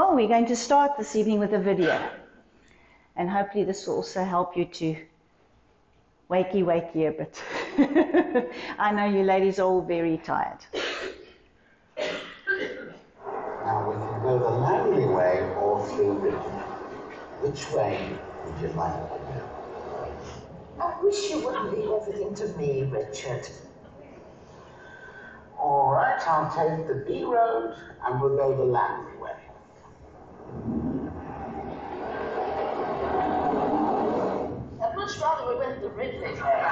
Well, we're going to start this evening with a video. And hopefully this will also help you to wakey a bit. I know you ladies are all very tired. Now we can go the lonely way or through Britain. Which way would you like to go? I wish you wouldn't leave everything to me, Richard. All right, I'll take the B road and we'll go the Langley way. I'd much rather we went the Ridley way.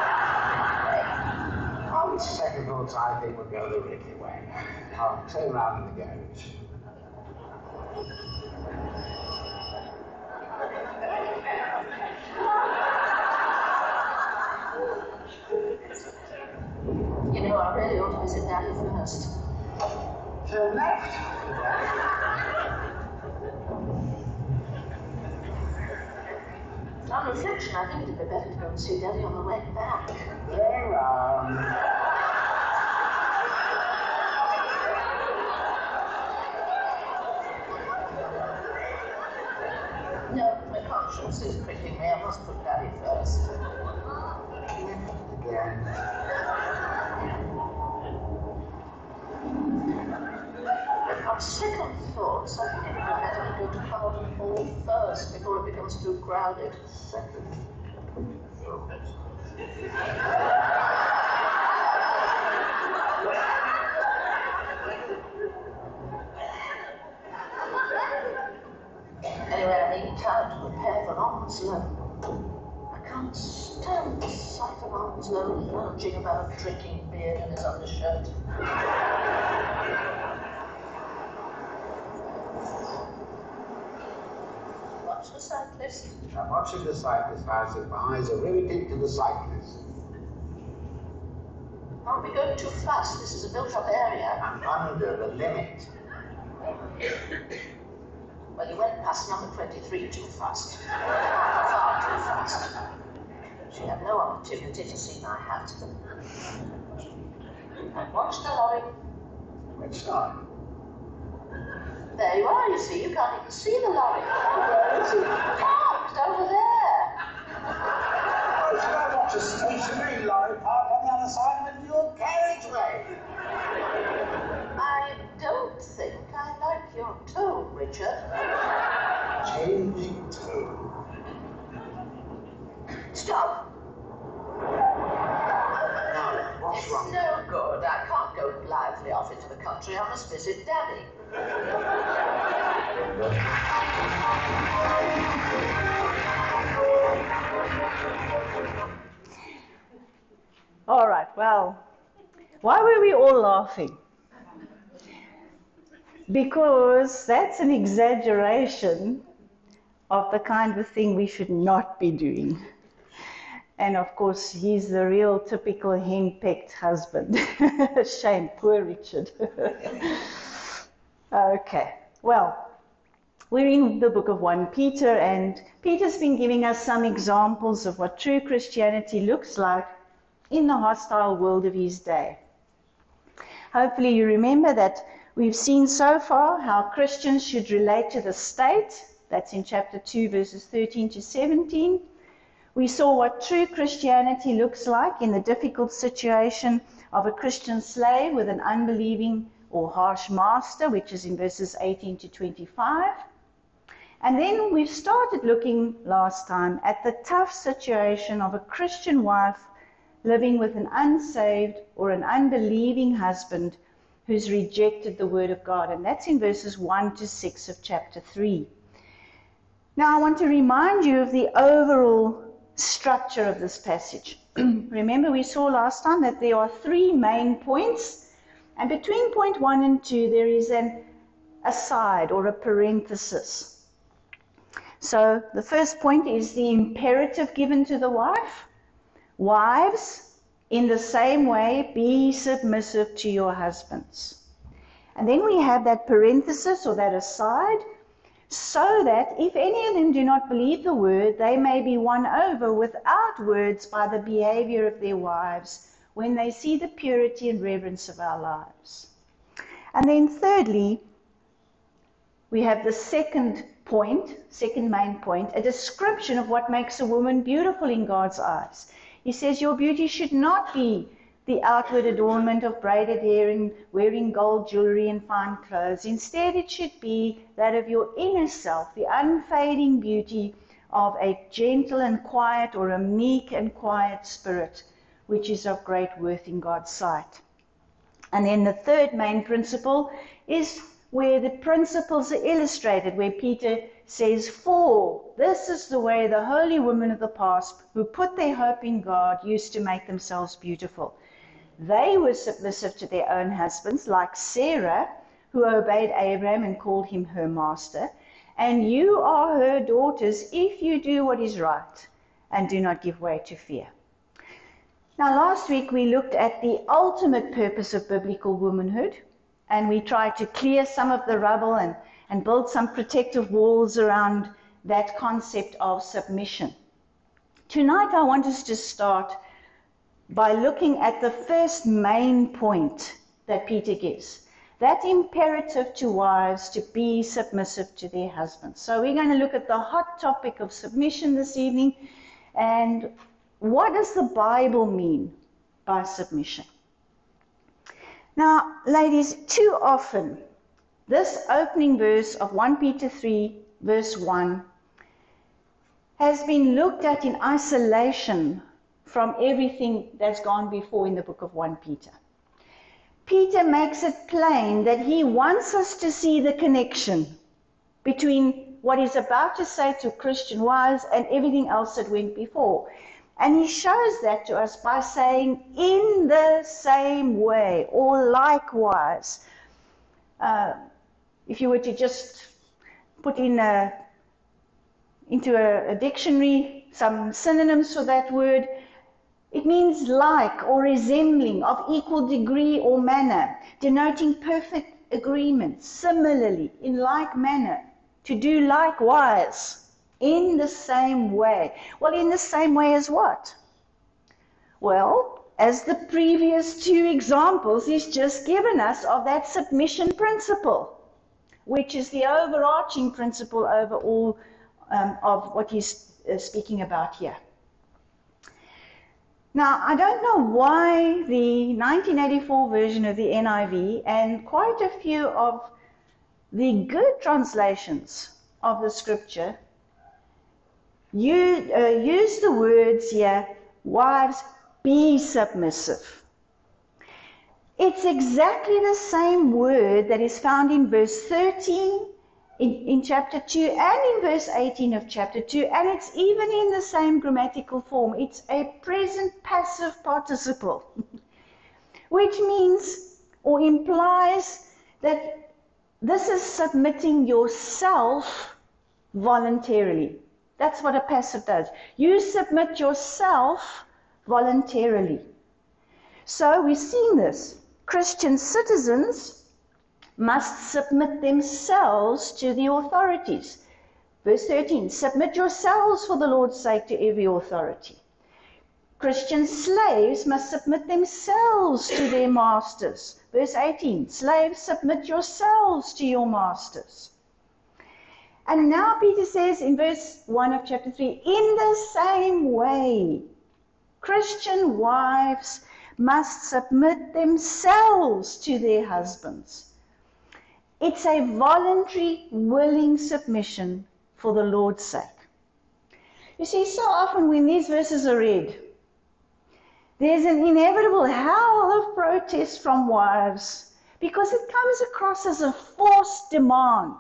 On second thoughts, I think we'll go the Ridley way. I'll turn around in the garage. You know, I really ought to visit Daddy first. Turn left. On reflection, I think it'd be better to go and see Daddy on the way back. There, No, my conscience is pricking me. I must put Daddy first. Again. On second thoughts, I think it'd be better to go to Carlton Hall first before it becomes too crowded. Second thoughts. Anyway, I need time to prepare for Onslow. I can't stand the sight of Onslow lounging about, drinking beer in his undershirt. Watch the cyclist. I'm watching the cyclist as if my eyes are riveted to the cyclist. Aren't we going too fast? This is a built-up area. I'm under the limit. Well, you went past number 23 too fast. Far too fast. She had no opportunity to see my hat. And watch the lorry. Which lorry? There you are, you see. You can't even see the lorry. Where is it? Parked over there. Oh, you don't watch a stationary lorry parked on the other side of your carriageway. I don't think I like your tone, Richard. Changing tone. Stop. Now, what's It's wrong? no good. I can't go blithely off into the country. I must visit Daddy. All right, well, why were we all laughing? Because that's an exaggeration of the kind of thing we should not be doing. And of course, he's the real typical henpecked husband. Shame, poor Richard. Okay, well, we're in the book of 1 Peter, and Peter's been giving us some examples of what true Christianity looks like in the hostile world of his day. Hopefully you remember that we've seen so far how Christians should relate to the state. That's in chapter 2, verses 13 to 17. We saw what true Christianity looks like in the difficult situation of a Christian slave with an unbelieving or harsh master, which is in verses 18 to 25. And then we started looking last time at the tough situation of a Christian wife living with an unsaved or an unbelieving husband who's rejected the word of God. And that's in verses 1 to 6 of chapter 3. Now I want to remind you of the overall structure of this passage. Remember we saw last time that there are 3 main points, and between point 1 and 2 there is an aside or a parenthesis. So the first point is the imperative given to the wife. Wives, in the same way, be submissive to your husbands. And then we have that parenthesis or that aside, so that if any of them do not believe the word, they may be won over without words by the behavior of their wives when they see the purity and reverence of our lives. And then thirdly, we have the second main point, a description of what makes a woman beautiful in God's eyes. He says your beauty should not be the outward adornment of braided hair and wearing gold jewelry and fine clothes. Instead, it should be that of your inner self, the unfading beauty of a gentle and quiet, or a meek and quiet spirit, which is of great worth in God's sight. And then the third main principle is where the principles are illustrated, where Peter says, "For this is the way the holy women of the past, who put their hope in God, used to make themselves beautiful. They were submissive to their own husbands, like Sarah, who obeyed Abraham and called him her master. And you are her daughters if you do what is right and do not give way to fear." Now, last week we looked at the ultimate purpose of biblical womanhood, and we tried to clear some of the rubble and build some protective walls around that concept of submission. Tonight I want us to start by looking at the first main point that Peter gives, that imperative to wives to be submissive to their husbands. So we're going to look at the hot topic of submission this evening, and what does the Bible mean by submission? Now, ladies, too often this opening verse of 1 Peter 3, verse 1, has been looked at in isolation from everything that's gone before in the book of 1 Peter. Peter makes it plain that he wants us to see the connection between what he's about to say to Christian wives and everything else that went before. And he shows that to us by saying, in the same way, or likewise. If you were to just put into a dictionary some synonyms for that word, it means like or resembling, of equal degree or manner, denoting perfect agreement. Similarly, in like manner, to do likewise, in the same way. Well, in the same way as what? Well, as the previous two examples he's just given us of that submission principle, which is the overarching principle over all of what he's speaking about here. Now, I don't know why the 1984 version of the NIV and quite a few of the good translations of the scripture use the words here, wives, be submissive. It's exactly the same word that is found in verse 13 in chapter 2 and in verse 18 of chapter 2, and it's even in the same grammatical form. It's a present passive participle, which means or implies that this is submitting yourself voluntarily. That's what a passive does. You submit yourself voluntarily. So we're seeing this. Christian citizens must submit themselves to the authorities. Verse 13, submit yourselves for the Lord's sake to every authority. Christian slaves must submit themselves to their masters. Verse 18, slaves, submit yourselves to your masters. And now Peter says in verse 1 of chapter 3, in the same way, Christian wives must submit themselves to their husbands. It's a voluntary, willing submission for the Lord's sake. You see, so often when these verses are read, there's an inevitable howl of protest from wives because it comes across as a forced demand.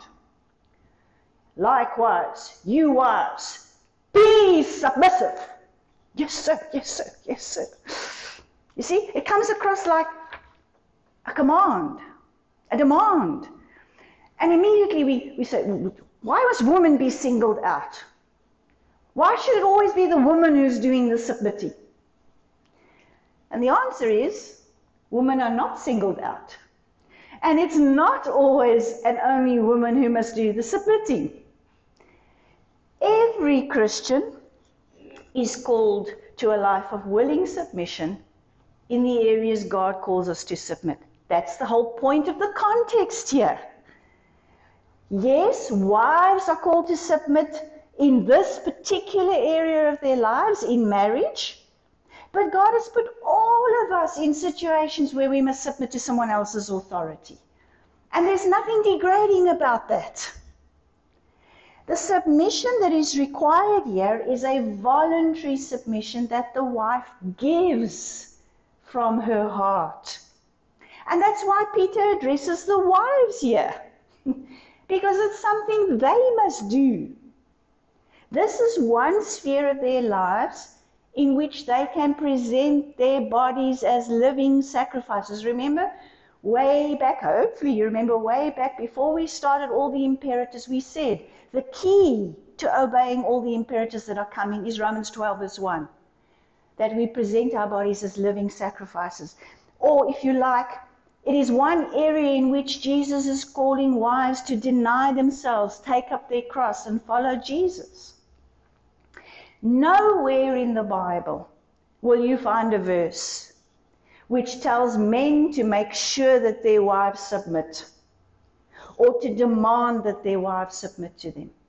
Likewise, you wives, be submissive. Yes, sir, yes, sir, yes, sir. You see, it comes across like a command, a demand. And immediately we say, why must women be singled out? Why should it always be the woman who's doing the submitting? And the answer is, women are not singled out. And it's not always and only women who must do the submitting. Every Christian is called to a life of willing submission in the areas God calls us to submit. That's the whole point of the context here. Yes, wives are called to submit in this particular area of their lives, in marriage. But God has put all of us in situations where we must submit to someone else's authority. And there's nothing degrading about that. The submission that is required here is a voluntary submission that the wife gives from her heart. And that's why Peter addresses the wives here, because it's something they must do. This is one sphere of their lives in which they can present their bodies as living sacrifices. Remember, way back, hopefully you remember way back before we started all the imperatives, we said the key to obeying all the imperatives that are coming is Romans 12 verse 1, that we present our bodies as living sacrifices. Or if you like, it is one area in which Jesus is calling wives to deny themselves, take up their cross and follow Jesus. Nowhere in the Bible will you find a verse which tells men to make sure that their wives submit, or to demand that their wives submit to them.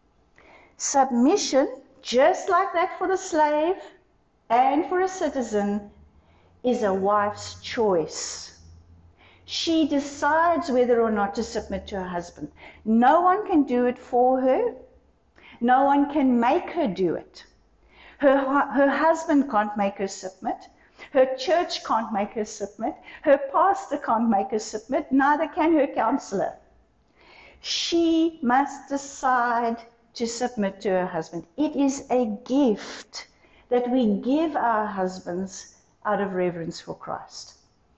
Submission, just like that for a slave and for a citizen, is a wife's choice. She decides whether or not to submit to her husband. No one can do it for her. No one can make her do it. Her husband can't make her submit. Her church can't make her submit. Her pastor can't make her submit. Neither can her counselor. She must decide to submit to her husband. It is a gift that we give our husbands out of reverence for Christ.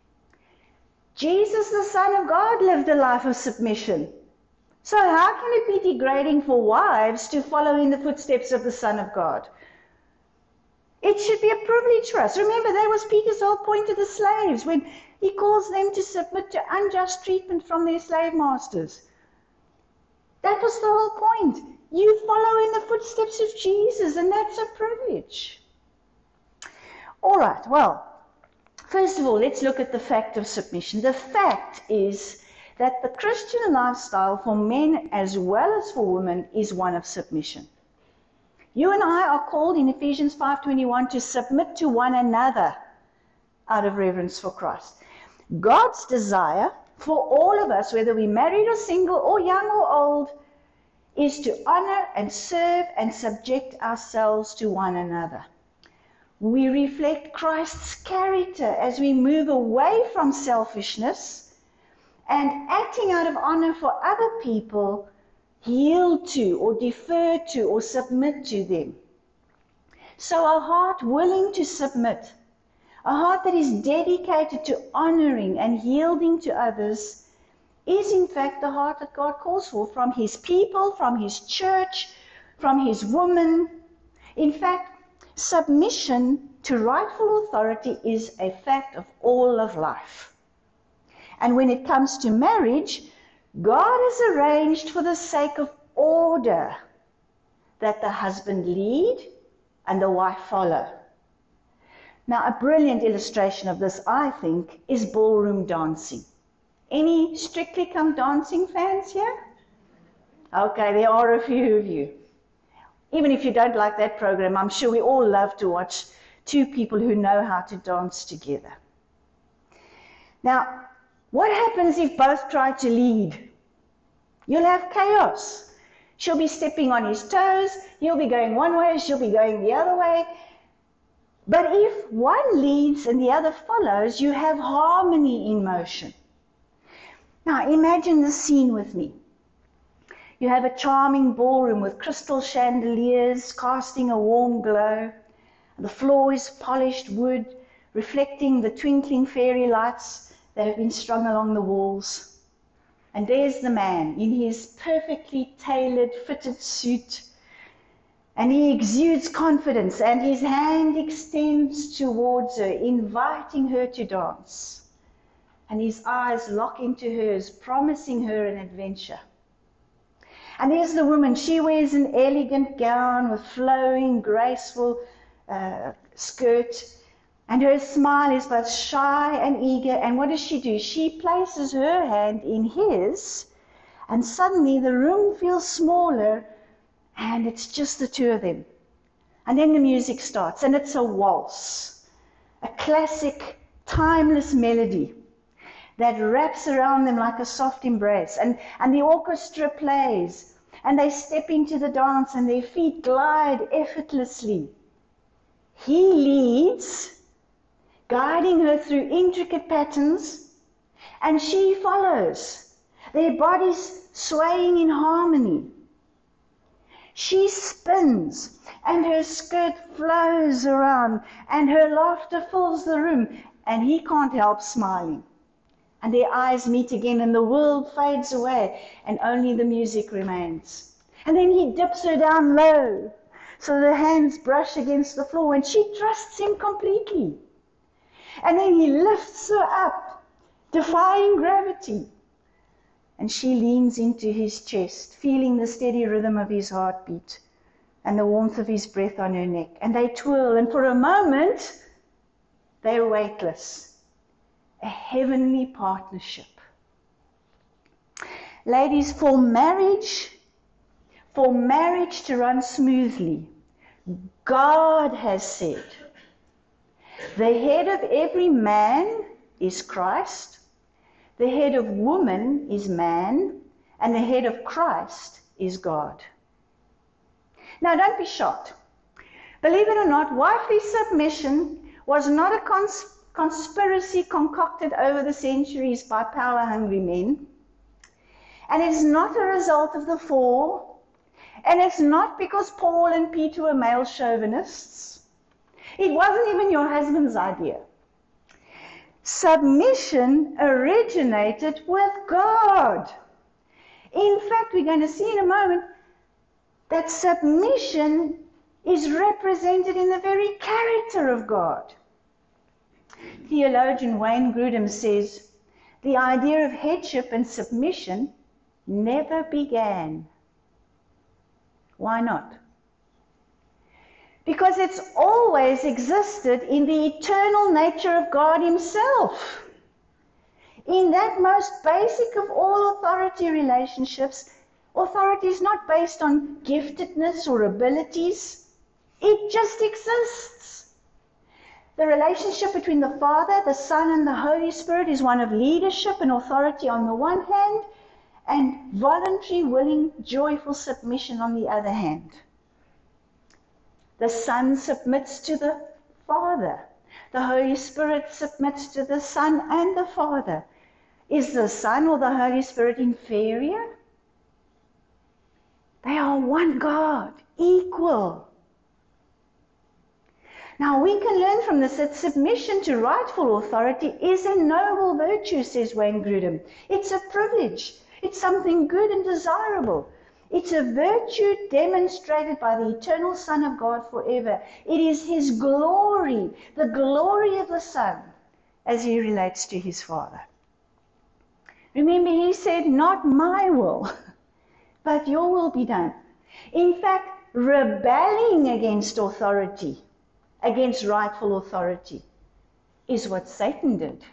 Jesus, the Son of God, lived a life of submission. So how can it be degrading for wives to follow in the footsteps of the Son of God? It should be a privilege for us. Remember, that was Peter's whole point to the slaves when he calls them to submit to unjust treatment from their slave masters. That was the whole point. You follow in the footsteps of Jesus, and that's a privilege. All right, well, first of all, let's look at the fact of submission. The fact is that the Christian lifestyle for men as well as for women is one of submission. You and I are called in Ephesians 5:21 to submit to one another out of reverence for Christ. God's desire for all of us, whether we're married or single or young or old, is to honor and serve and subject ourselves to one another. We reflect Christ's character as we move away from selfishness and, acting out of honor for other people, yield to or defer to or submit to them. So a heart willing to submit, a heart that is dedicated to honoring and yielding to others, is in fact the heart that God calls for from His people, from His church, from His women. In fact, submission to rightful authority is a fact of all of life. And when it comes to marriage, God has arranged for the sake of order that the husband lead and the wife follow. Now, a brilliant illustration of this, I think, is ballroom dancing. Any Strictly Come Dancing fans here? Okay, there are a few of you. Even if you don't like that program, I'm sure we all love to watch two people who know how to dance together. Now, what happens if both try to lead? You'll have chaos. She'll be stepping on his toes, he'll be going one way, she'll be going the other way. But if one leads and the other follows, you have harmony in motion. Now imagine the scene with me. You have a charming ballroom with crystal chandeliers casting a warm glow. The floor is polished wood, reflecting the twinkling fairy lights that have been strung along the walls. And there's the man in his perfectly tailored, fitted suit. And he exudes confidence, and his hand extends towards her, inviting her to dance. And his eyes lock into hers, promising her an adventure. And there's the woman. She wears an elegant gown with flowing, graceful skirt. And her smile is both shy and eager. And what does she do? She places her hand in his And suddenly the room feels smaller and it's just the two of them. And then the music starts and it's a waltz, a classic, timeless melody that wraps around them like a soft embrace. And the orchestra plays and they step into the dance and their feet glide effortlessly. He leads, guiding her through intricate patterns, and she follows, their bodies swaying in harmony. She spins, and her skirt flows around, and her laughter fills the room, and he can't help smiling. And their eyes meet again, and the world fades away, and only the music remains. And then he dips her down low, so the hands brush against the floor, and she trusts him completely. And then he lifts her up, defying gravity. And she leans into his chest, feeling the steady rhythm of his heartbeat and the warmth of his breath on her neck. And they twirl, and for a moment, they're weightless. A heavenly partnership. Ladies, for marriage to run smoothly, God has said, the head of every man is Christ, the head of woman is man, and the head of Christ is God. Now, don't be shocked. Believe it or not, wifely submission was not a conspiracy concocted over the centuries by power-hungry men. And it's not a result of the fall. And it's not because Paul and Peter were male chauvinists. It wasn't even your husband's idea. Submission originated with God. In fact, we're going to see in a moment that submission is represented in the very character of God. Theologian Wayne Grudem says, the idea of headship and submission never began. Why not? Because it's always existed in the eternal nature of God himself. In that most basic of all authority relationships, authority is not based on giftedness or abilities. It just exists. The relationship between the Father, the Son, and the Holy Spirit is one of leadership and authority on the one hand, and voluntary, willing, joyful submission on the other hand. The Son submits to the Father. The Holy Spirit submits to the Son and the Father. Is the Son or the Holy Spirit inferior? They are one God, equal. Now we can learn from this that submission to rightful authority is a noble virtue, says Wayne Grudem. It's a privilege. It's something good and desirable. It's a virtue demonstrated by the eternal Son of God forever. It is his glory, the glory of the Son, as he relates to his Father. Remember, he said, not my will, but your will be done. In fact, rebelling against authority, against rightful authority, is what Satan did.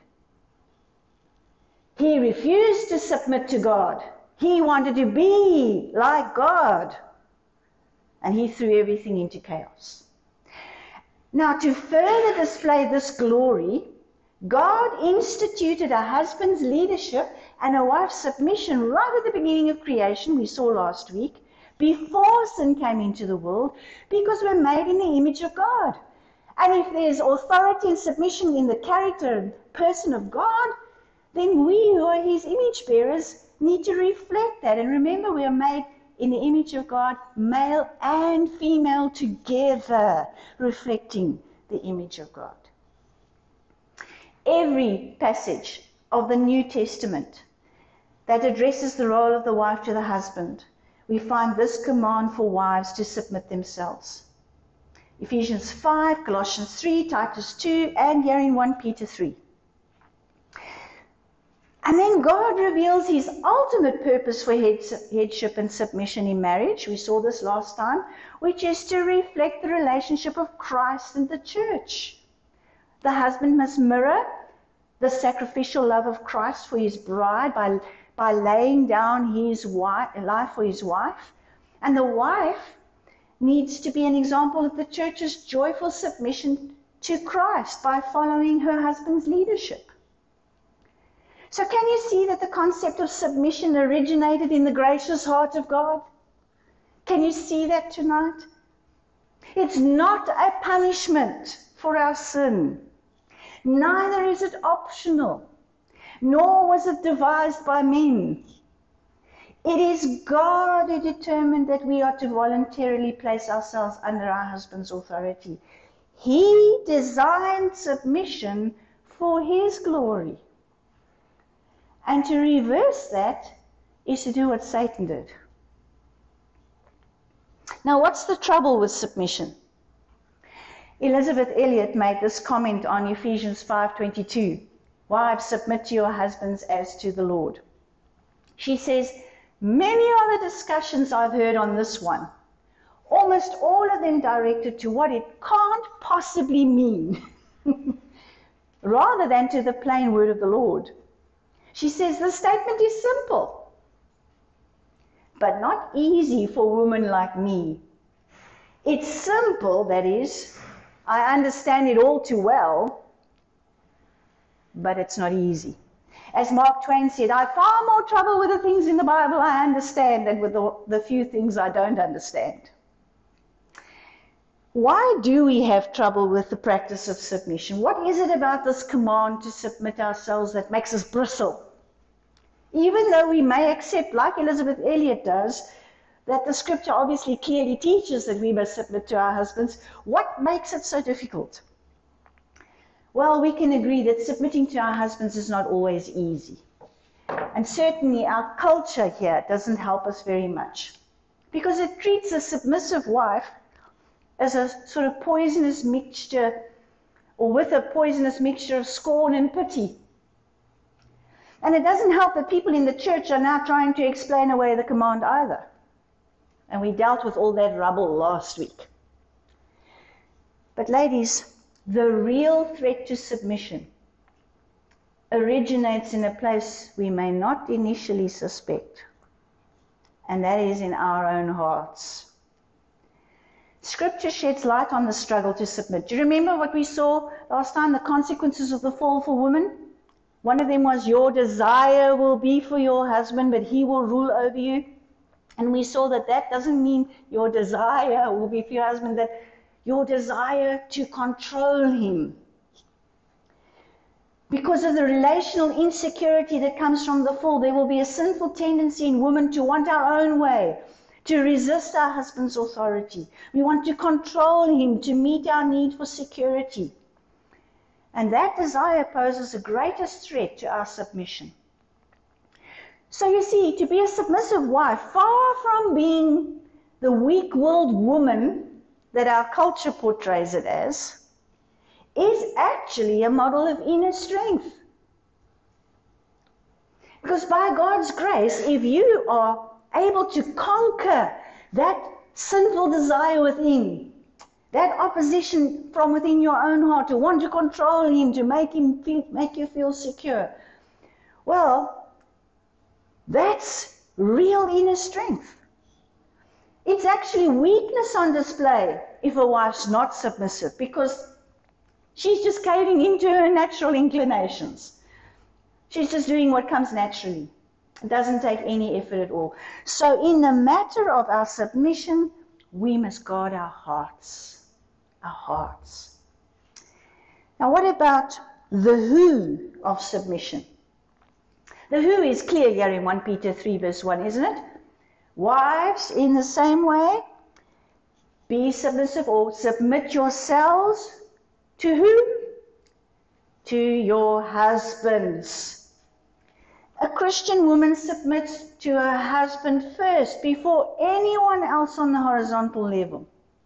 He refused to submit to God. He wanted to be like God. And he threw everything into chaos. Now, to further display this glory, God instituted a husband's leadership and a wife's submission right at the beginning of creation, we saw last week, before sin came into the world, because we're made in the image of God. And if there's authority and submission in the character and person of God, then we who are his image bearers need to reflect that. And remember, we are made in the image of God, male and female together, reflecting the image of God. Every passage of the New Testament that addresses the role of the wife to the husband, we find this command for wives to submit themselves. Ephesians 5, Colossians 3, Titus 2, and here in 1 Peter 3. And then God reveals his ultimate purpose for headship and submission in marriage. We saw this last time, which is to reflect the relationship of Christ and the church. The husband must mirror the sacrificial love of Christ for his bride by laying down his life for his wife. And the wife needs to be an example of the church's joyful submission to Christ by following her husband's leadership. So can you see that the concept of submission originated in the gracious heart of God? Can you see that tonight? It's not a punishment for our sin. Neither is it optional, nor was it devised by men. It is God who determined that we are to voluntarily place ourselves under our husband's authority. He designed submission for his glory. And to reverse that is to do what Satan did. Now, what's the trouble with submission? Elizabeth Elliot made this comment on Ephesians 5:22. Wives, submit to your husbands as to the Lord. She says, many are the discussions I've heard on this one, almost all of them directed to what it can't possibly mean, rather than to the plain word of the Lord. She says the statement is simple, but not easy for a woman like me. It's simple, that is, I understand it all too well, but it's not easy. As Mark Twain said, I have far more trouble with the things in the Bible I understand than with the few things I don't understand. Why do we have trouble with the practice of submission? What is it about this command to submit ourselves that makes us bristle? Even though we may accept, like Elizabeth Elliot does, that the scripture obviously clearly teaches that we must submit to our husbands, what makes it so difficult? Well, we can agree that submitting to our husbands is not always easy. And certainly our culture here doesn't help us very much, because it treats a submissive wife as a sort of poisonous mixture, or with a poisonous mixture of scorn and pity. And it doesn't help that people in the church are now trying to explain away the command either. And we dealt with all that rubble last week. But ladies, the real threat to submission originates in a place we may not initially suspect, and that is in our own hearts. Scripture sheds light on the struggle to submit. Do you remember what we saw last time, the consequences of the fall for women? One of them was your desire will be for your husband, but he will rule over you. And we saw that that doesn't mean your desire will be for your husband, that your desire to control him. Because of the relational insecurity that comes from the fall, there will be a sinful tendency in women to want our own way, to resist our husband's authority. We want to control him, to meet our need for security. And that desire poses the greatest threat to our submission. So you see, to be a submissive wife, far from being the weak-willed woman that our culture portrays it as, is actually a model of inner strength. Because by God's grace, if you are able to conquer that sinful desire within, that opposition from within your own heart, to want to control him, to make you feel secure, well, that's real inner strength. It's actually weakness on display if a wife's not submissive, because she's just caving into her natural inclinations. She's just doing what comes naturally. It doesn't take any effort at all. So in the matter of our submission, we must guard our hearts. Our hearts. Now what about the who of submission? The who is clear here in 1 Peter 3 verse 1, isn't it? Wives, in the same way, be submissive, or submit yourselves to whom? To your husbands. A Christian woman submits to her husband first, before anyone else on the horizontal level.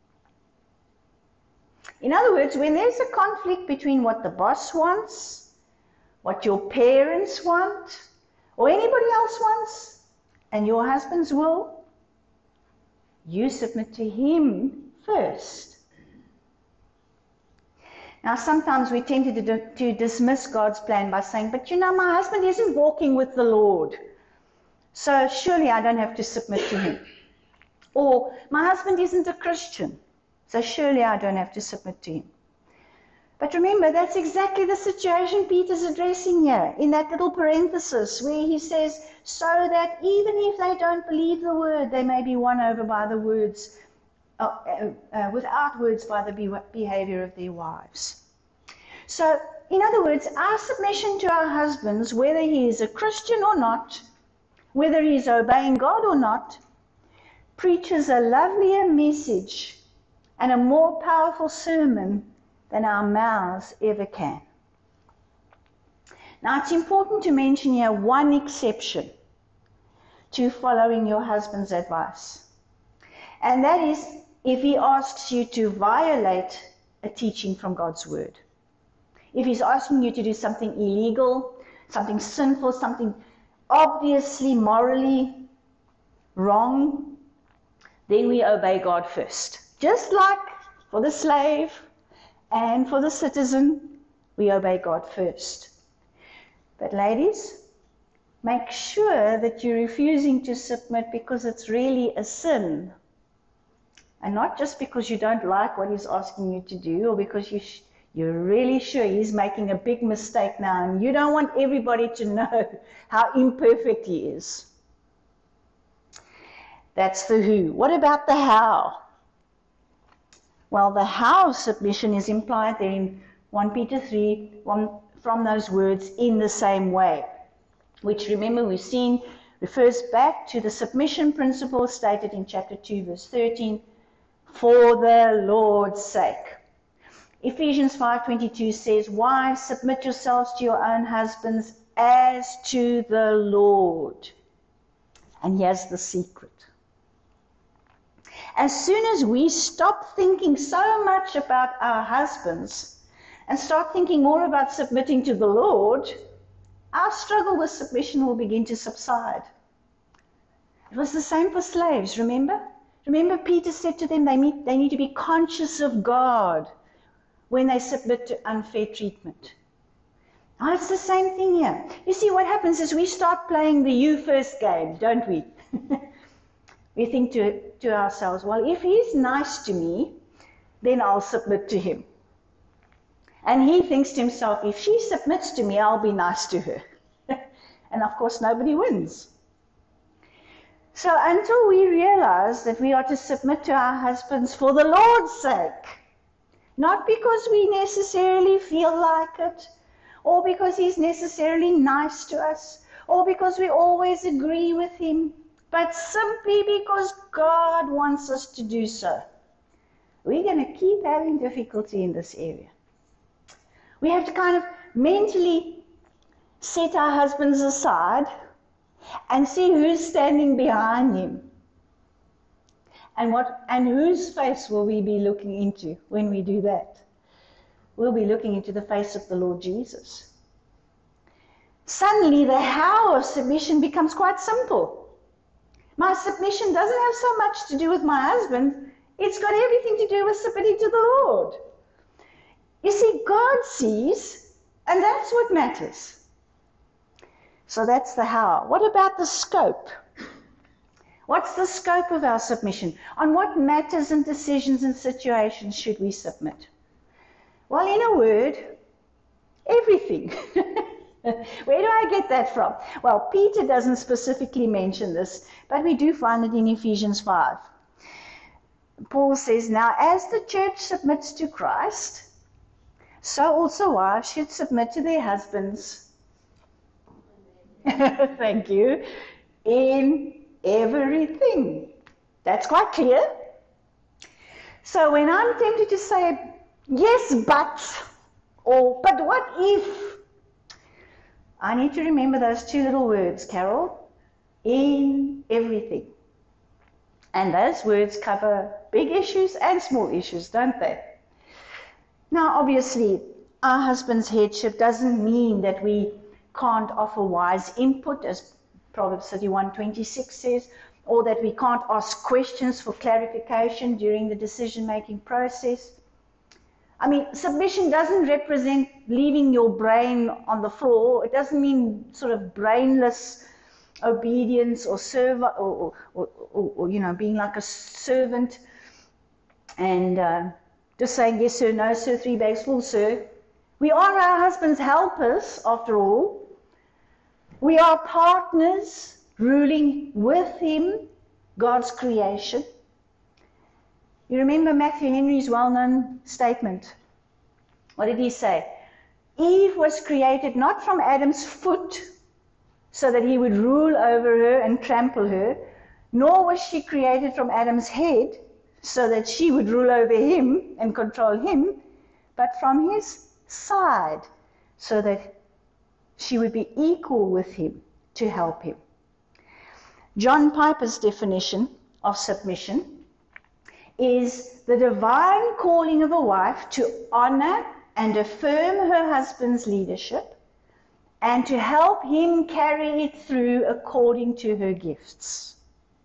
In other words, when there's a conflict between what the boss wants, what your parents want, or anybody else wants, and your husband's will, you submit to him first. Now, sometimes we tend to dismiss God's plan by saying, but you know, my husband isn't walking with the Lord. so surely I don't have to submit to him. Or my husband isn't a Christian, so surely I don't have to submit to him. But remember, that's exactly the situation Peter's addressing here, in that little parenthesis where he says, so that even if they don't believe the word, they may be won over by the words, without words, by the behavior of their wives. So, in other words, our submission to our husbands, whether he is a Christian or not, whether he is obeying God or not, preaches a lovelier message and a more powerful sermon than our mouths ever can. Now, it's important to mention here one exception to following your husband's advice. And that is if he asks you to violate a teaching from God's word. If he's asking you to do something illegal, something sinful, something obviously morally wrong, then we obey God first. Just like for the slave and for the citizen, we obey God first. But ladies, make sure that you're refusing to submit because it's really a sin. And not just because you don't like what he's asking you to do, or because you're really sure he's making a big mistake now and you don't want everybody to know how imperfect he is. That's the who. What about the how? Well, the how submission is implied there in 1 Peter 3, from those words, in the same way, which, remember, we've seen refers back to the submission principle stated in chapter 2, verse 13, for the Lord's sake. Ephesians 5:22 says, wives, submit yourselves to your own husbands as to the Lord. And here's the secret. As soon as we stop thinking so much about our husbands and start thinking more about submitting to the Lord, our struggle with submission will begin to subside. It was the same for slaves, remember? Remember Peter said to them they need to be conscious of God when they submit to unfair treatment. Now it's the same thing here. You see, what happens is we start playing the you first game, don't we? We think to ourselves, well, if he's nice to me, then I'll submit to him. And he thinks to himself, if she submits to me, I'll be nice to her. And of course, nobody wins. So until we realize that we are to submit to our husbands for the Lord's sake, not because we necessarily feel like it, or because he's necessarily nice to us, or because we always agree with him, but simply because God wants us to do so, we're going to keep having difficulty in this area. We have to kind of mentally set our husbands aside and see who's standing behind him. And whose face will we be looking into when we do that? We'll be looking into the face of the Lord Jesus. Suddenly the how of submission becomes quite simple. My submission doesn't have so much to do with my husband. It's got everything to do with submitting to the Lord. You see, God sees, and that's what matters. So that's the how. What about the scope? What's the scope of our submission? On what matters and decisions and situations should we submit? Well, in a word, everything. Where do I get that from? Well, Peter doesn't specifically mention this, but we do find it in Ephesians 5. Paul says, now as the church submits to Christ, so also wives should submit to their husbands. Thank you. In everything. That's quite clear. So when I'm tempted to say, yes, but, or but what if, I need to remember those two little words, Carol. In everything. And those words cover big issues and small issues, don't they? Now, obviously, our husband's headship doesn't mean that we can't offer wise input, as Proverbs 31:26 says, or that we can't ask questions for clarification during the decision-making process. I mean, submission doesn't represent leaving your brain on the floor. It doesn't mean sort of brainless obedience or being like a servant and just saying yes sir, no sir, 3 bags full sir. We are our husband's helpers after all. We are partners ruling with him God's creation. You remember Matthew Henry's well-known statement. What did he say? Eve was created not from Adam's foot so that he would rule over her and trample her, nor was she created from Adam's head so that she would rule over him and control him, but from his side so that she would be equal with him to help him. John Piper's definition of submission is the divine calling of a wife to honor and affirm her husband's leadership and to help him carry it through according to her gifts.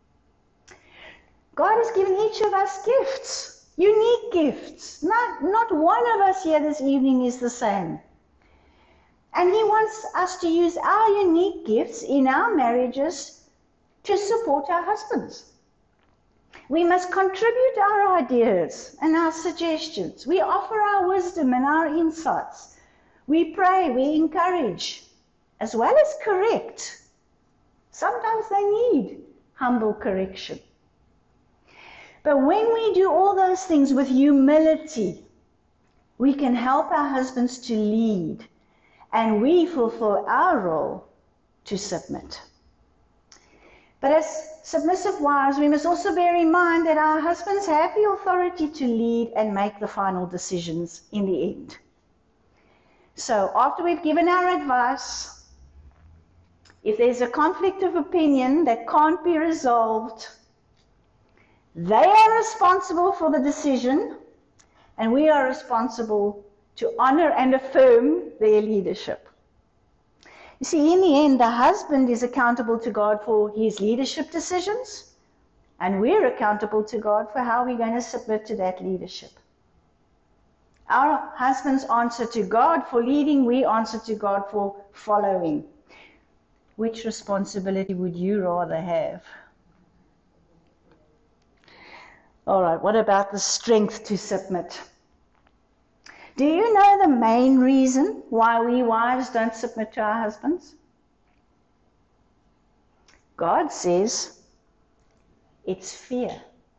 God has given each of us gifts, unique gifts. Not one of us here this evening is the same. And he wants us to use our unique gifts in our marriages to support our husbands. We must contribute our ideas and our suggestions. We offer our wisdom and our insights. We pray, we encourage, as well as correct. Sometimes they need humble correction. But when we do all those things with humility, we can help our husbands to lead, and we fulfill our role to submit. But as submissive wives, we must also bear in mind that our husbands have the authority to lead and make the final decisions in the end. So after we've given our advice, if there's a conflict of opinion that can't be resolved, they are responsible for the decision, and we are responsible to honor and affirm their leadership. You see, in the end, the husband is accountable to God for his leadership decisions, and we're accountable to God for how we're going to submit to that leadership. Our husbands answer to God for leading, we answer to God for following. Which responsibility would you rather have? All right, what about the strength to submit? Do you know the main reason why we wives don't submit to our husbands? God says it's fear.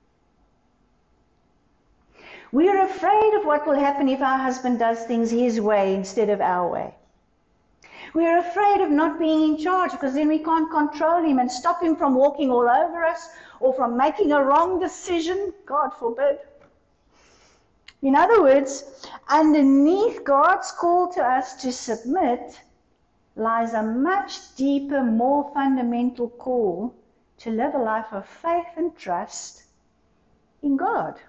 We are afraid of what will happen if our husband does things his way instead of our way. We are afraid of not being in charge because then we can't control him and stop him from walking all over us or from making a wrong decision. God forbid. In other words, underneath God's call to us to submit lies a much deeper, more fundamental call to live a life of faith and trust in God.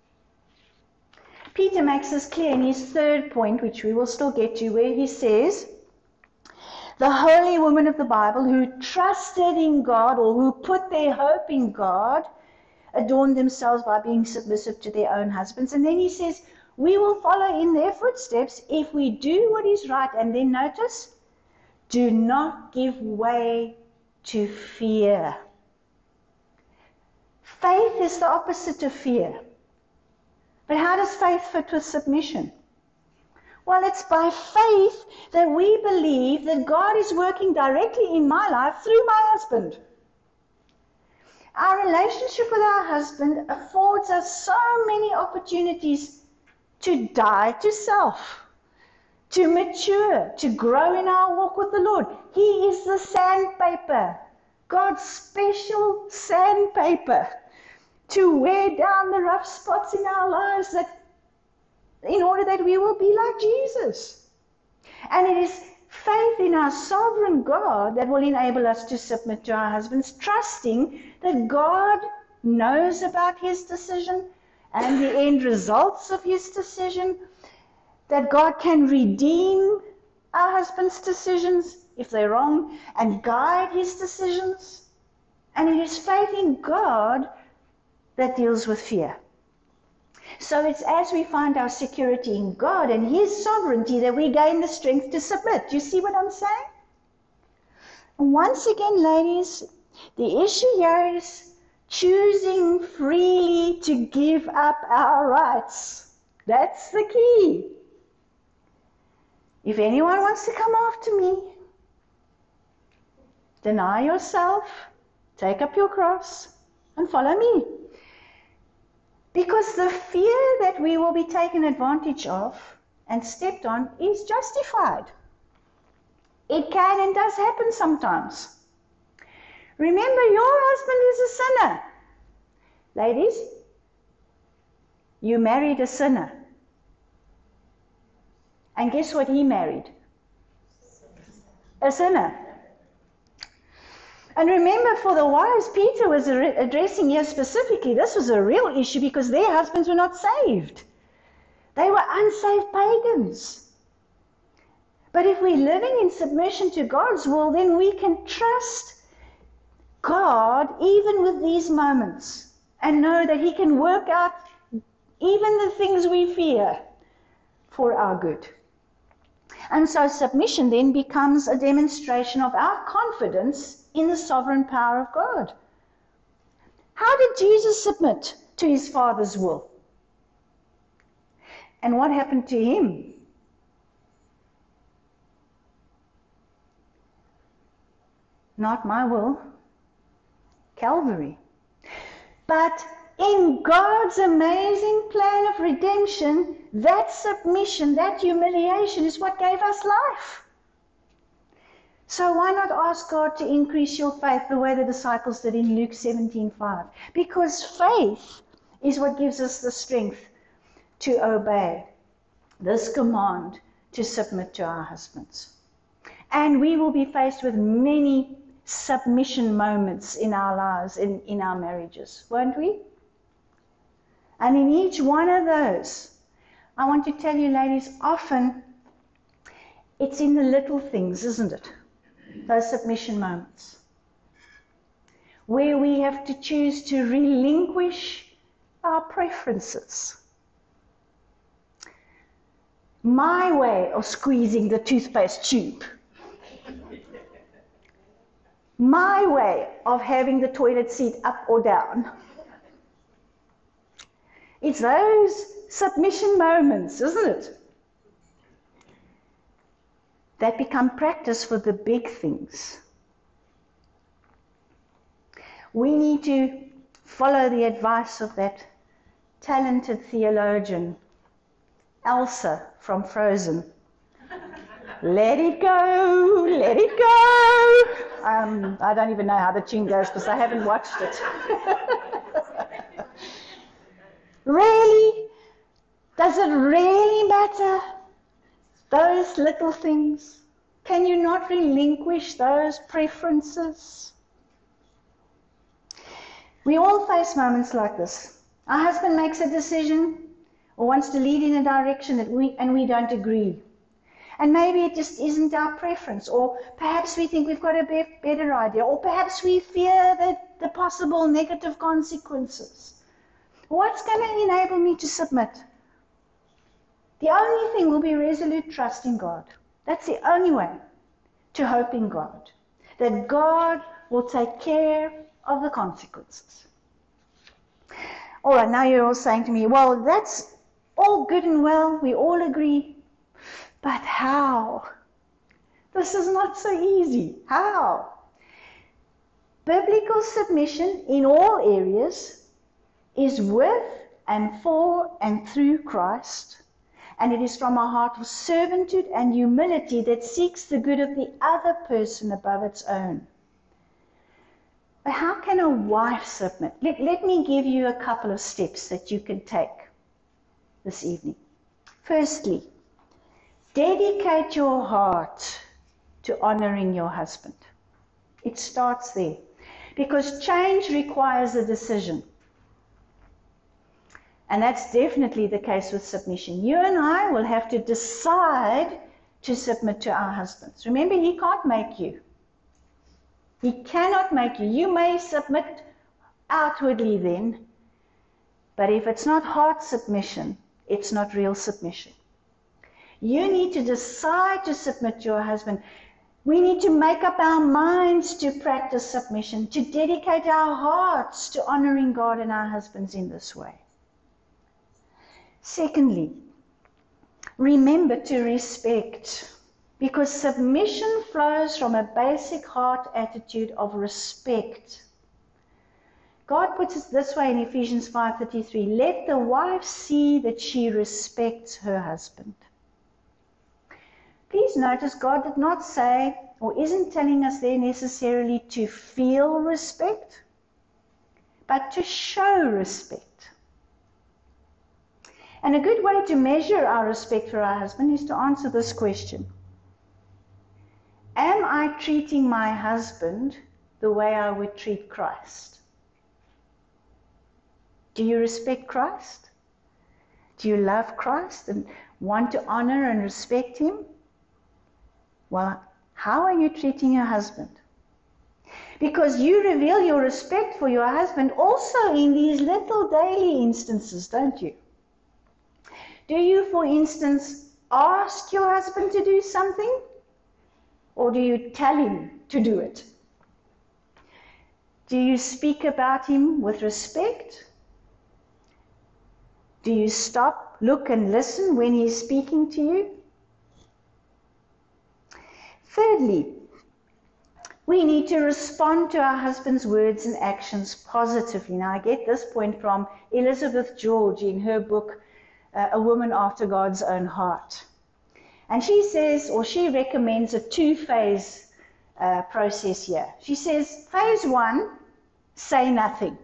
Peter makes this clear in his third point, which we will still get to, where he says, the holy women of the Bible who trusted in God or who put their hope in God adorned themselves by being submissive to their own husbands. And then he says, we will follow in their footsteps if we do what is right. And then notice, do not give way to fear. Faith is the opposite of fear. But how does faith fit with submission? Well, it's by faith that we believe that God is working directly in my life through my husband. Our relationship with our husband affords us so many opportunities to die to self, to mature, to grow in our walk with the Lord. He is the sandpaper, God's special sandpaper, to wear down the rough spots in our lives in order that we will be like Jesus. And it is faith in our sovereign God that will enable us to submit to our husbands, trusting that God knows about his decision and the end results of his decision, that God can redeem our husband's decisions if they're wrong and guide his decisions. And it is faith in God that deals with fear. So it's as we find our security in God and his sovereignty that we gain the strength to submit. Do you see what I'm saying? Once again, ladies, the issue here is choosing freely to give up our rights. That's the key. If anyone wants to come after me, deny yourself, take up your cross, and follow me. Because the fear that we will be taken advantage of and stepped on is justified. It can and does happen sometimes. Remember, your husband is a sinner. Ladies, you married a sinner. And guess what he married? A sinner. And remember, for the wives Peter was addressing here specifically, this was a real issue because their husbands were not saved. They were unsaved pagans. But if we're living in submission to God's will, then we can trust God even with these moments and know that He can work out even the things we fear for our good. And so submission then becomes a demonstration of our confidence in the sovereign power of God. How did Jesus submit to His Father's will? And what happened to Him? Not my will. Calvary. But in God's amazing plan of redemption, that submission, that humiliation is what gave us life. So why not ask God to increase your faith the way the disciples did in Luke 17:5? Because faith is what gives us the strength to obey this command to submit to our husbands. And we will be faced with many submission moments in our lives, in our marriages, won't we? And in each one of those, I want to tell you, ladies, often it's in the little things, isn't it? Those submission moments, where we have to choose to relinquish our preferences. My way of squeezing the toothpaste tube. My way of having the toilet seat up or down. It's those submission moments, isn't it? That become practice for the big things. We need to follow the advice of that talented theologian, Elsa from Frozen. Let it go, let it go. I don't even know how the tune goes because I haven't watched it. Really? Does it really matter? Those little things? Can you not relinquish those preferences? We all face moments like this. Our husband makes a decision or wants to lead in a direction that we don't agree. And maybe it just isn't our preference, or perhaps we think we've got a better idea, or perhaps we fear the possible negative consequences. What's going to enable me to submit? The only thing will be resolute trust in God. That's the only way to hope in God, that God will take care of the consequences. All right, now you're all saying to me, well, that's all good and well, we all agree, but how? This is not so easy. How? Biblical submission in all areas is with and for and through Christ, and it is from a heart of servitude and humility that seeks the good of the other person above its own. But how can a wife submit? Let me give you a couple of steps that you can take this evening. Firstly, dedicate your heart to honoring your husband. It starts there, because change requires a decision. And that's definitely the case with submission. You and I will have to decide to submit to our husbands. Remember, he can't make you. He cannot make you. You may submit outwardly then, but if it's not heart submission, it's not real submission. You need to decide to submit to your husband. We need to make up our minds to practice submission, to dedicate our hearts to honoring God and our husbands in this way. Secondly, remember to respect, because submission flows from a basic heart attitude of respect. God puts it this way in Ephesians 5:33, let the wife see that she respects her husband. Please notice God did not say, or isn't telling us there necessarily to feel respect, but to show respect. And a good way to measure our respect for our husband is to answer this question. Am I treating my husband the way I would treat Christ? Do you respect Christ? Do you love Christ and want to honor and respect him? Well, how are you treating your husband? Because you reveal your respect for your husband also in these little daily instances, don't you? Do you, for instance, ask your husband to do something? Or do you tell him to do it? Do you speak about him with respect? Do you stop, look, and listen when he's speaking to you? Thirdly, we need to respond to our husband's words and actions positively. Now, I get this point from Elizabeth George in her book, A Woman After God's Own Heart. And she says, or she recommends a two-phase process here. She says, phase one, say nothing.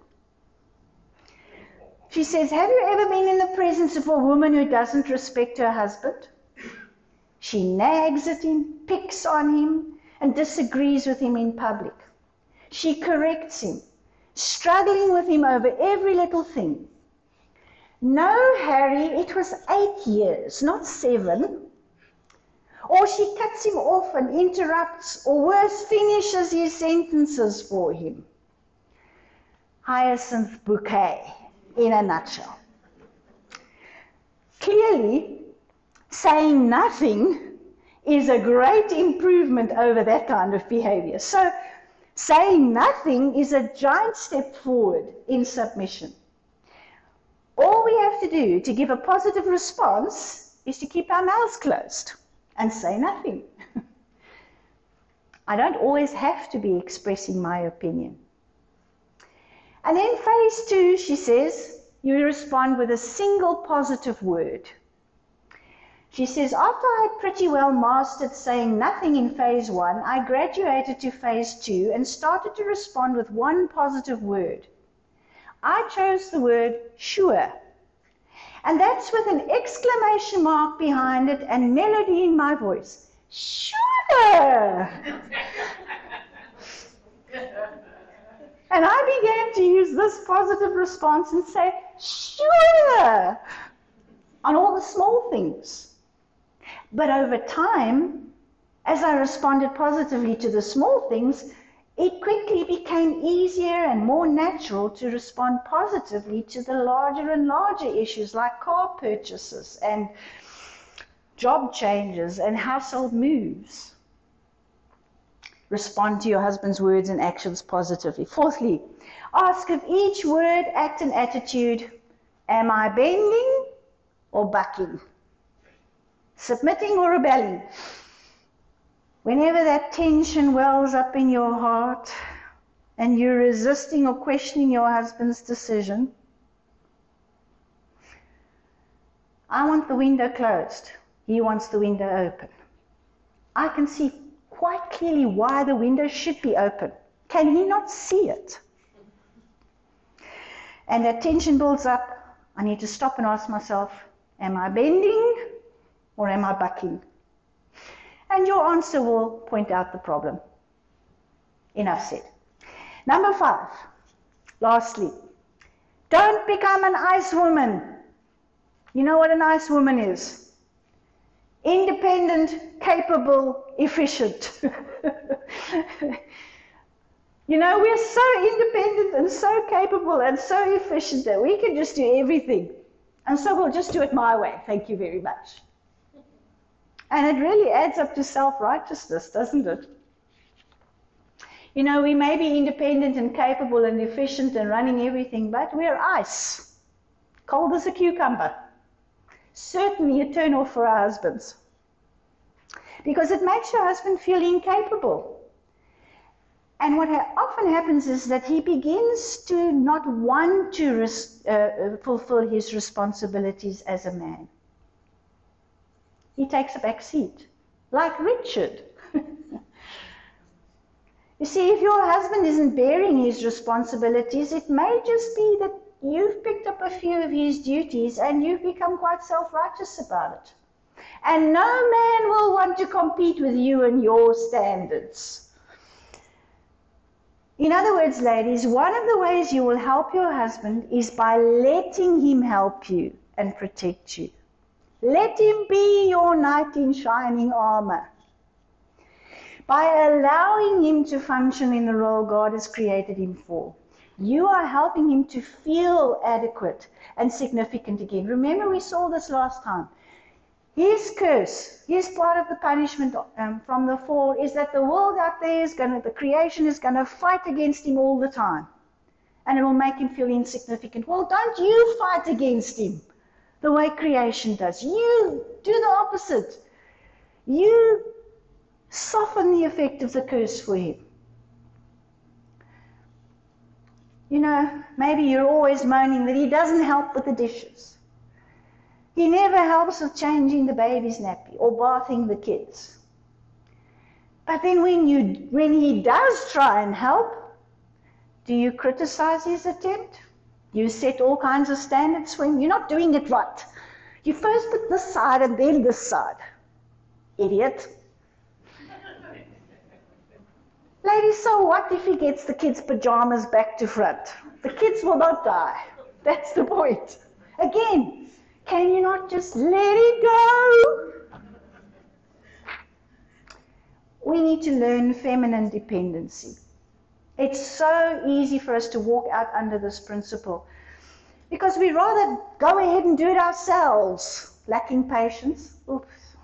She says, have you ever been in the presence of a woman who doesn't respect her husband? She nags at him, picks on him, and disagrees with him in public. She corrects him, struggling with him over every little thing. No, Harry, it was 8 years, not 7. Or she cuts him off and interrupts, or worse, finishes his sentences for him. Hyacinth bouquet, in a nutshell. Clearly, saying nothing is a great improvement over that kind of behavior. So, saying nothing is a giant step forward in submission. All we have to do to give a positive response is to keep our mouths closed and say nothing. I don't always have to be expressing my opinion. And then phase two, she says, you respond with a single positive word. She says, after I had pretty well mastered saying nothing in phase one, I graduated to phase two and started to respond with one positive word. I chose the word sure. And that's with an exclamation mark behind it and melody in my voice. Sure! And I began to use this positive response and say, sure! On all the small things. But over time, as I responded positively to the small things, it quickly became easier and more natural to respond positively to the larger and larger issues like car purchases and job changes and household moves. Respond to your husband's words and actions positively. Fourthly, ask of each word, act, and attitude, am I bending or bucking? Submitting or rebelling? Whenever that tension wells up in your heart and you're resisting or questioning your husband's decision, I want the window closed. He wants the window open. I can see quite clearly why the window should be open. Can he not see it? And that tension builds up. I need to stop and ask myself, am I bending or am I bucking? And your answer will point out the problem. Enough said. Number 5, lastly, don't become an ice woman. You know what an ice woman is? Independent, capable, efficient. You know, we're so independent and so capable and so efficient that we can just do everything. And so we'll just do it my way. Thank you very much. And it really adds up to self-righteousness, doesn't it? You know, we may be independent and capable and efficient and running everything, but we're ice, cold as a cucumber. Certainly a turn off for our husbands. Because it makes your husband feel incapable. And what often happens is that he begins to not want to fulfill his responsibilities as a man. He takes a back seat, like Richard. You see, if your husband isn't bearing his responsibilities, it may just be that you've picked up a few of his duties and you've become quite self-righteous about it. And no man will want to compete with you and your standards. In other words, ladies, one of the ways you will help your husband is by letting him help you and protect you. Let him be your knight in shining armor. By allowing him to function in the role God has created him for, you are helping him to feel adequate and significant again. Remember, we saw this last time. His curse, his part of the punishment from the fall is that the world out there the creation is going to fight against him all the time. And it will make him feel insignificant. Well, don't you fight against him the way creation does. You do the opposite. You soften the effect of the curse for him. You know, maybe you're always moaning that he doesn't help with the dishes. He never helps with changing the baby's nappy or bathing the kids. But then when he does try and help, do you criticize his attempt? You set all kinds of standards for him. You're not doing it right. You first put this side and then this side. Idiot. Ladies, so what if he gets the kids' pajamas back to front? The kids will not die. That's the point. Again, can you not just let it go? We need to learn feminine dependency. It's so easy for us to walk out under this principle because we rather go ahead and do it ourselves, lacking patience. Oops.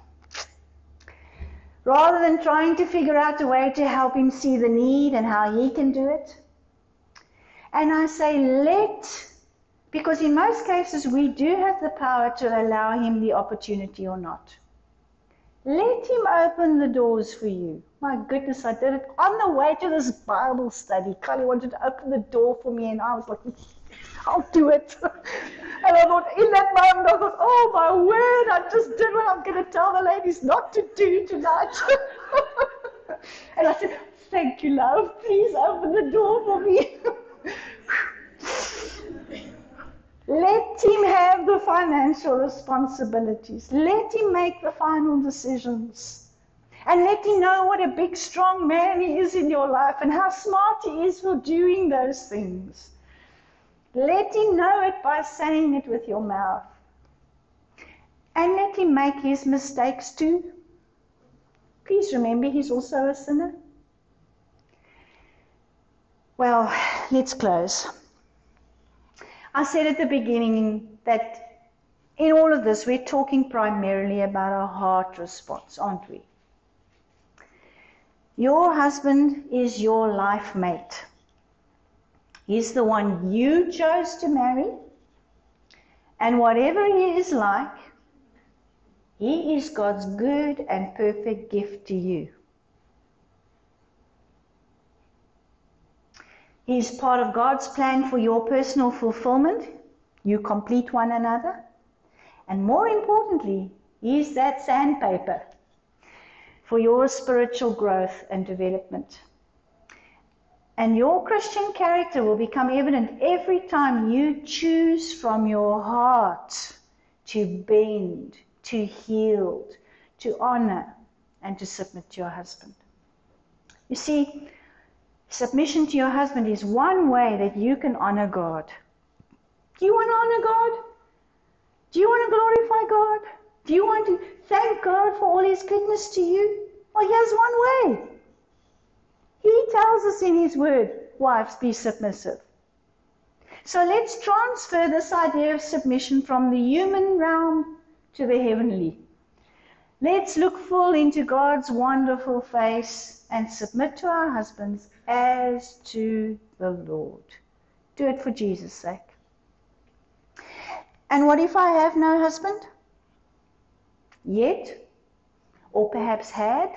Rather than trying to figure out a way to help him see the need and how he can do it. And I say because in most cases we do have the power to allow him the opportunity or not. Let him open the doors for you. My goodness, I did it on the way to this Bible study. Carly wanted to open the door for me and I was like, I'll do it. And I thought, in that moment, I thought, oh my word, I just did what I'm going to tell the ladies not to do tonight. And I said, thank you, love. Please open the door for me. Let him have the financial responsibilities. Let him make the final decisions. And let him know what a big, strong man he is in your life and how smart he is for doing those things. Let him know it by saying it with your mouth. And let him make his mistakes too. Please remember, he's also a sinner. Well, let's close. I said at the beginning that in all of this, we're talking primarily about a heart response, aren't we? Your husband is your life mate. He's the one you chose to marry. And whatever he is like, he is God's good and perfect gift to you. He's part of God's plan for your personal fulfillment. You complete one another. And more importantly, he's that sandpaper for your spiritual growth and development. And your Christian character will become evident every time you choose from your heart to bend, to yield, to honor, and to submit to your husband. You see, submission to your husband is one way that you can honor God. Do you want to honor God? Do you want to glorify God? Do you want to thank God for all his goodness to you? Well, here's one way. He tells us in his word, wives, be submissive. So let's transfer this idea of submission from the human realm to the heavenly. Let's look full into God's wonderful face and submit to our husbands as to the Lord. Do it for Jesus' sake. And what if I have no husband yet, or perhaps had?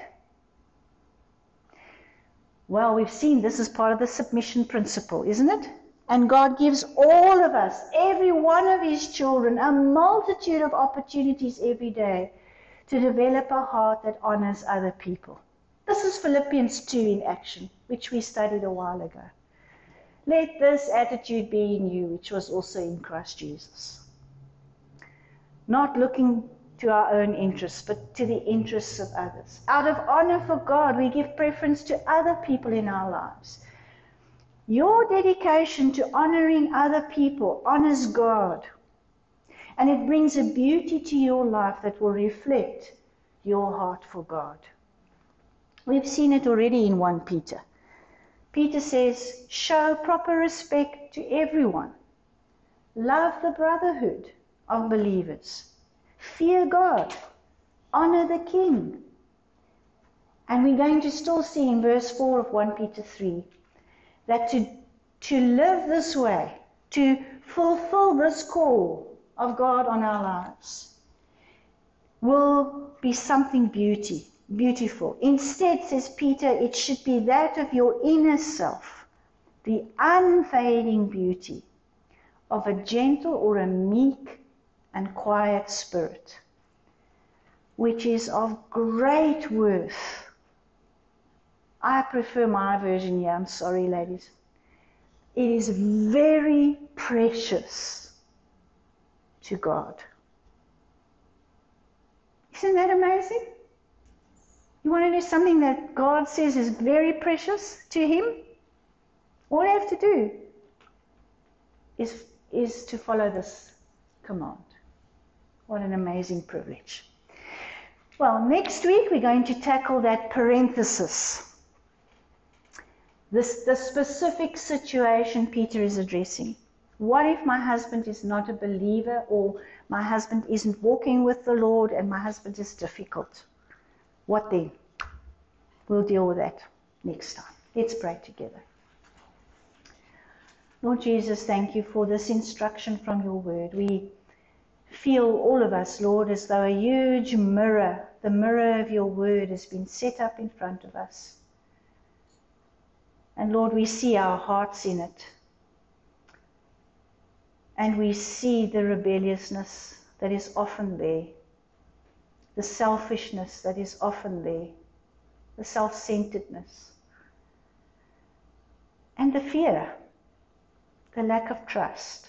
Well, we've seen this is part of the submission principle, isn't it? And God gives all of us, every one of His children, a multitude of opportunities every day to develop a heart that honors other people. This is Philippians 2 in action, which we studied a while ago. Let this attitude be in you, which was also in Christ Jesus. Not looking to our own interests, but to the interests of others. Out of honor for God, we give preference to other people in our lives. Your dedication to honoring other people honors God, and it brings a beauty to your life that will reflect your heart for God. We've seen it already in 1 Peter. Peter says, show proper respect to everyone. Love the brotherhood of believers. Fear God. Honor the king. And we're going to still see in verse 4 of 1 Peter 3 that to live this way, to fulfill this call of God on our lives, will be something beautiful. Instead, says Peter, it should be that of your inner self, the unfading beauty of a gentle or a meek and quiet spirit, which is of great worth. I prefer my version here. I'm sorry, ladies. It is very precious to God. Isn't that amazing? You want to do something that God says is very precious to Him? All you have to do is to follow this command. What an amazing privilege. Well, next week we're going to tackle that parenthesis. The specific situation Peter is addressing. What if my husband is not a believer, or my husband isn't walking with the Lord and my husband is difficult? What then? We'll deal with that next time. Let's pray together. Lord Jesus, thank you for this instruction from your word. We feel, all of us, Lord, as though a huge mirror, the mirror of your word, has been set up in front of us. And Lord, we see our hearts in it. And we see the rebelliousness that is often there, the selfishness that is often there, the self-centeredness, and the fear, the lack of trust.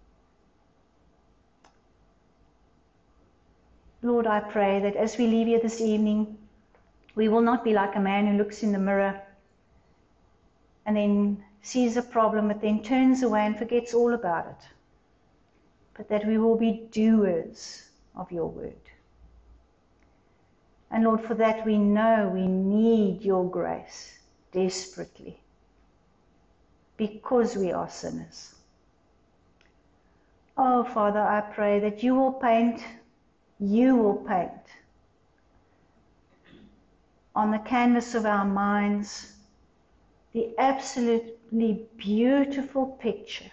Lord, I pray that as we leave here this evening, we will not be like a man who looks in the mirror and then sees a problem, but then turns away and forgets all about it. But that we will be doers of your word. And Lord, for that we know we need your grace desperately, because we are sinners. Oh, Father, I pray that you will paint on the canvas of our minds the absolutely beautiful picture,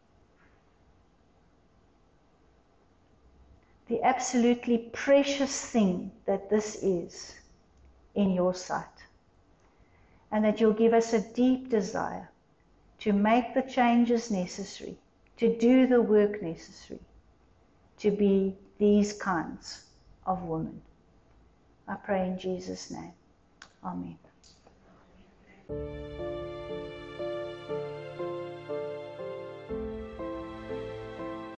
the absolutely precious thing that this is in your sight. And that you'll give us a deep desire to make the changes necessary, to do the work necessary, to be these kinds of women. I pray in Jesus' name. Amen.